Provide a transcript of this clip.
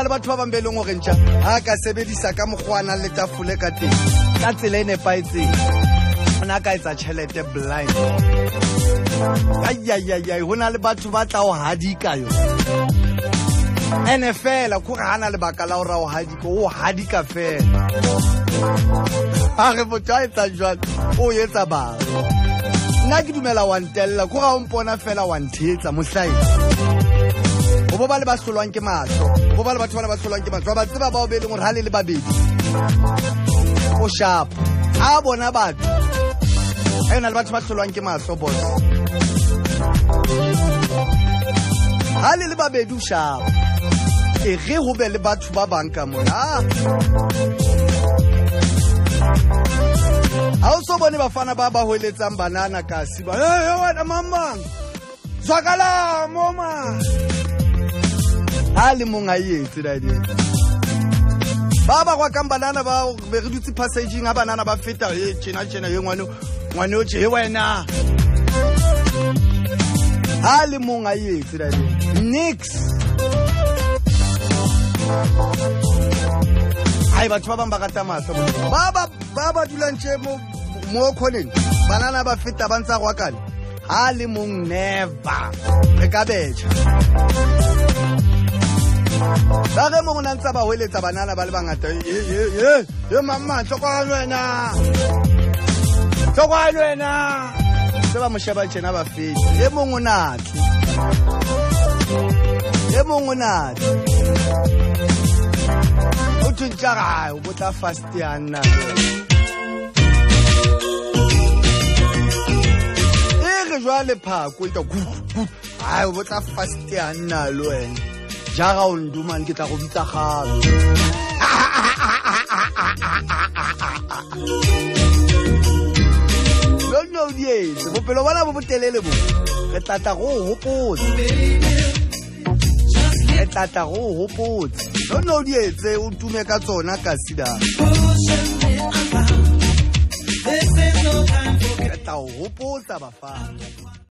le batho ba bambeleng o rentša ha ka sebedisa ka mokgwana le tafole ka teng ka tsela e nepaetseng ona ka etsa tšhelete blind ayayayay ho na le batho ba tla o hadika yo ene fela kore hana lebaka la o ra o hadika fela a re motho a etsa jwang o etsa bang nna ke dumela wa ntella kore ha o mpona fela wa nthetsa mohlaedi o bo ba le ba hlolwang ke matlo bo ba le batho ba ba hlolwang ke matlo ba tseba ba o be le gore ha le le babedi o sharp a bona batho a yona le batho ba hlolwang ke matlo boss ha le le babedi o sharp e re ho be le batho ba bang ka mona ha o so bone bafana ba ba hoeletsang banana ka siba wena mamang zwakala mama ha le mong a etse dadi ba ba kwa kang banana ba be re dutse passaging ha banana ba feta tjena ye ngwane o tje wena ha le mong a etse dadi nix ai batho ba bang ba rata matlo ba dulang tje mo khoneng banana ba feta ba ntsa go kana ha le mong never re ka betjha ba re mong nantsa ba hoeletsa banana ba le bangata ye mama tlokwana wena se ba mo sheba tjena ba feta ye mong o natse o tshintjara o botla fast yana e re jwale phako ita o botla fast yana lo wena jara o ndumane ke tla go bitsa gape no yes bophelo bona bo botelele bo re tata go hopotse no yes o tume ka tsona ka sida ke tla go hopotsa bafana